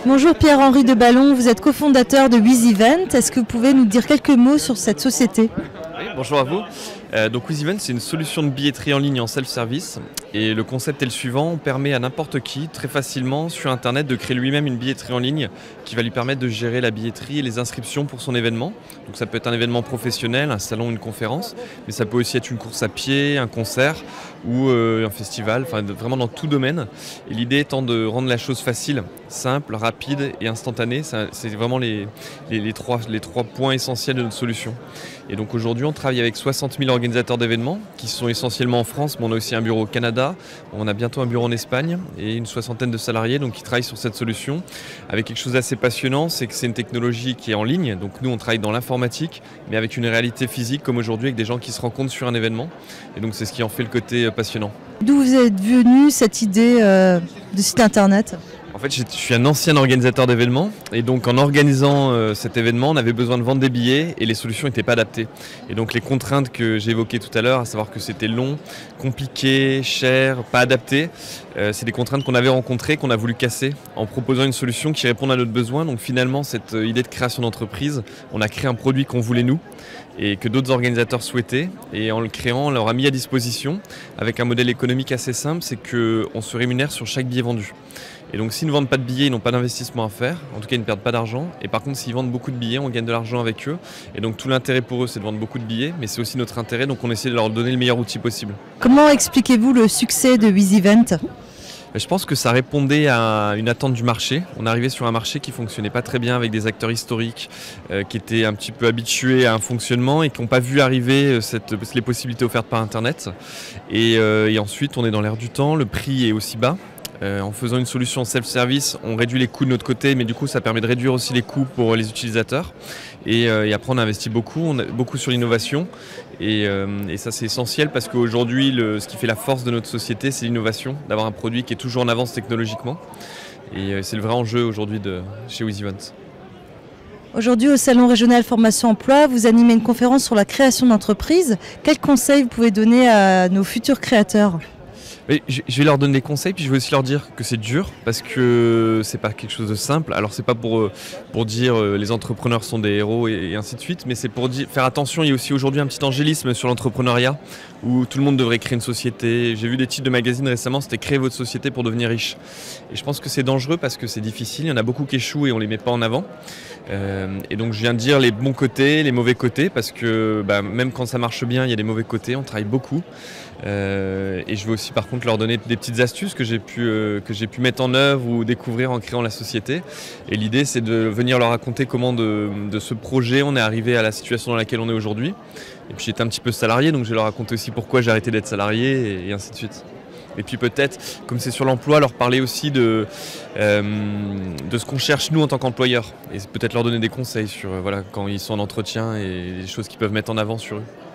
Bonjour Pierre-Henri de Ballon, vous êtes cofondateur de WizEvent. Est-ce que vous pouvez nous dire quelques mots sur cette société? Oui, bonjour à vous. Donc WizEvent, c'est une solution de billetterie en ligne en self-service. Et le concept est le suivant, on permet à n'importe qui, très facilement, sur Internet, de créer lui-même une billetterie en ligne qui va lui permettre de gérer la billetterie et les inscriptions pour son événement. Donc ça peut être un événement professionnel, un salon, une conférence, mais ça peut aussi être une course à pied, un concert ou un festival, enfin vraiment dans tout domaine. Et l'idée étant de rendre la chose facile, simple, rapide et instantanée. C'est vraiment les trois points essentiels de notre solution. Et donc aujourd'hui, on travaille avec 60 000 organisateurs d'événements qui sont essentiellement en France, mais on a aussi un bureau au Canada, on a bientôt un bureau en Espagne et une soixantaine de salariés donc, qui travaillent sur cette solution. Avec quelque chose d'assez passionnant, c'est que c'est une technologie qui est en ligne, donc nous on travaille dans l'informatique, mais avec une réalité physique comme aujourd'hui avec des gens qui se rencontrent sur un événement. Et donc c'est ce qui en fait le côté passionnant. D'où vous êtes venu cette idée de site internet? En fait, je suis un ancien organisateur d'événements et donc en organisant cet événement, on avait besoin de vendre des billets et les solutions n'étaient pas adaptées. Et donc les contraintes que j'ai évoquées tout à l'heure, à savoir que c'était long, compliqué, cher, pas adapté, c'est des contraintes qu'on avait rencontrées, qu'on a voulu casser en proposant une solution qui réponde à notre besoin. Donc finalement, cette idée de création d'entreprise, on a créé un produit qu'on voulait nous et que d'autres organisateurs souhaitaient. Et en le créant, on leur a mis à disposition avec un modèle économique assez simple, c'est qu'on se rémunère sur chaque billet vendu. Et donc s'ils ne vendent pas de billets, ils n'ont pas d'investissement à faire, en tout cas ils ne perdent pas d'argent. Et par contre s'ils vendent beaucoup de billets, on gagne de l'argent avec eux. Et donc tout l'intérêt pour eux c'est de vendre beaucoup de billets, mais c'est aussi notre intérêt, donc on essaie de leur donner le meilleur outil possible. Comment expliquez-vous le succès de WizEvent? Je pense que ça répondait à une attente du marché. On arrivait sur un marché qui fonctionnait pas très bien avec des acteurs historiques qui étaient un petit peu habitués à un fonctionnement et qui n'ont pas vu arriver les possibilités offertes par Internet. Et ensuite on est dans l'air du temps, le prix est aussi bas. En faisant une solution self-service, on réduit les coûts de notre côté, mais du coup ça permet de réduire aussi les coûts pour les utilisateurs. Et après on a investi beaucoup, sur l'innovation. Et ça c'est essentiel parce qu'aujourd'hui ce qui fait la force de notre société c'est l'innovation, d'avoir un produit qui est toujours en avance technologiquement. Et c'est le vrai enjeu aujourd'hui chez WizEvent. Aujourd'hui au Salon Régional Formation Emploi, vous animez une conférence sur la création d'entreprise. Quels conseils vous pouvez donner à nos futurs créateurs ? Mais je vais leur donner des conseils, puis je vais aussi leur dire que c'est dur parce que c'est pas quelque chose de simple. Alors c'est pas pour dire les entrepreneurs sont des héros et ainsi de suite, mais c'est pour faire attention. Il y a aussi aujourd'hui un petit angélisme sur l'entrepreneuriat où tout le monde devrait créer une société. J'ai vu des titres de magazines récemment, c'était créer votre société pour devenir riche. Et je pense que c'est dangereux parce que c'est difficile. Il y en a beaucoup qui échouent et on les met pas en avant. Et donc je viens de dire les bons côtés, les mauvais côtés, parce que même quand ça marche bien, il y a des mauvais côtés. On travaille beaucoup. Et je veux aussi par contre leur donner des petites astuces que j'ai pu mettre en œuvre ou découvrir en créant la société. Et l'idée c'est de venir leur raconter comment de ce projet on est arrivé à la situation dans laquelle on est aujourd'hui. Et puis j'étais un petit peu salarié, donc je vais leur raconter aussi pourquoi j'ai arrêté d'être salarié et ainsi de suite. Et puis peut-être, comme c'est sur l'emploi, leur parler aussi de ce qu'on cherche nous en tant qu'employeurs. Et peut-être leur donner des conseils sur quand ils sont en entretien et les choses qu'ils peuvent mettre en avant sur eux.